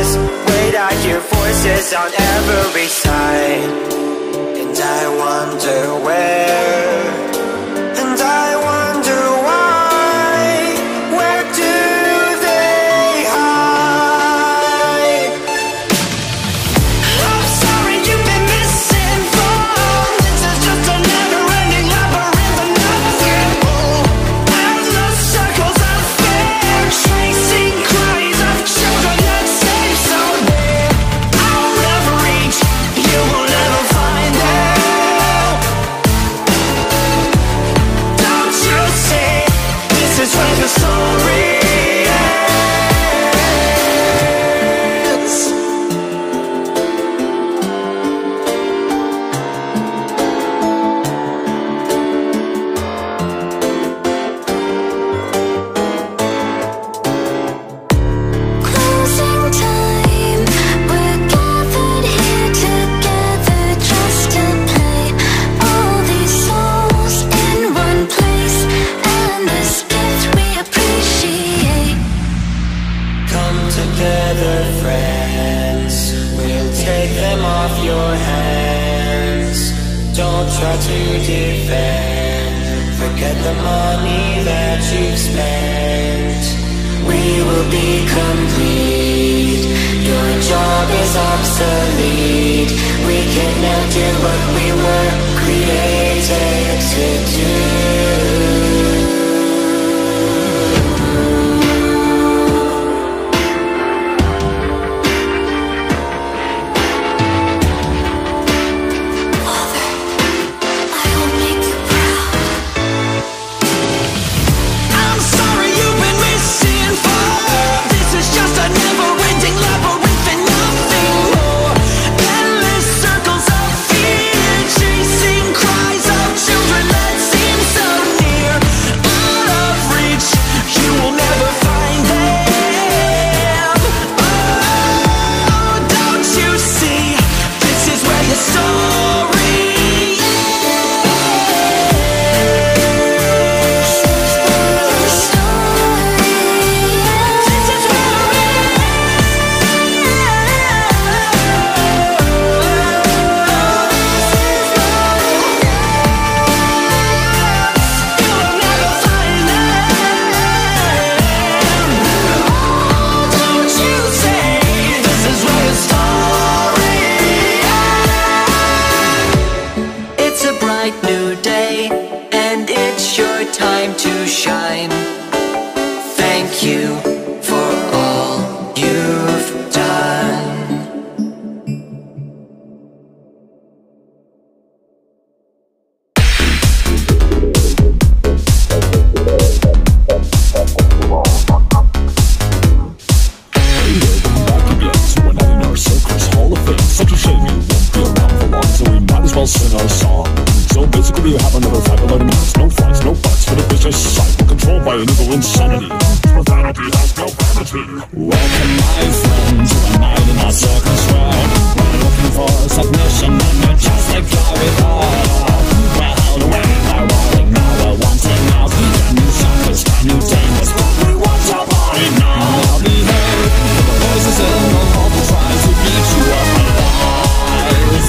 this weight, I hear voices on every side. And I wonder where, and I wonder why. Where do they hide? I'm sorry you've been misinformed. This is just a never-ending labyrinth of nothing. Endless circles of fear, chasing cries of children that seem so near. I'll never reach, you will never find them. Don't you see, this is where the story ends. Closing time, we're gathered here together just to play. All these souls in one place, and this gift we appreciate. Come together, friends. We'll take them off your hands. Don't try to defend. Forget the money that you've spent. We will be complete. Your job is obsolete. We can now do what we were created to do. Father, I will make you proud. I'm sorry you've been misinformed. This is just a never-ending labyrinth and nothing more. Endless circles of fear, chasing cries of children that seem so near. Out of reach, you will never find them. Oh, don't you see? This is where your story It's a bright new day, and it's your time to shine. Thank you for all you've done. Back again to an A&R Circus Hall of Fame. Such a shame you won't be around for long, so we might as well sing our song. So basically you have another 5-11 minutes. No fights, no fights for the vicious cycle controlled by an evil insanity. For vanity has no vanity. Welcome my friend to a night in our circus round. We're looking for submission and you're just like fly with us. We're held away by rolling, now we're wanting out. Can you shock us, can you tame us? We want your body now. I'll behave for the voices in the hall to try to beat you up alive.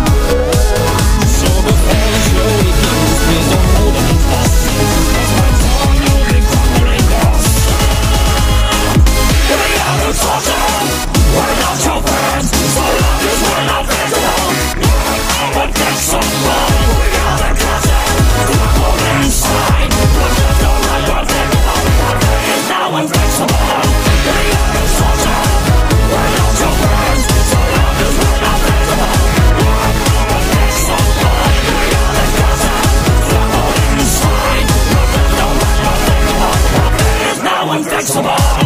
So before you slowly lose, please don't hold it in us. Cause my tongue will be crumbling us. We are the torture, we're not your friends. So long as we're not visible, we're get some love. We are the torture, we're all inside. We're just all right, we're thinking of nothing is now invincible. We are the torture, we're not your friends. So long as we're not visible, we're get some love. We are the torture, we're all inside. We're just all right, we're thinking of nothing is now invincible.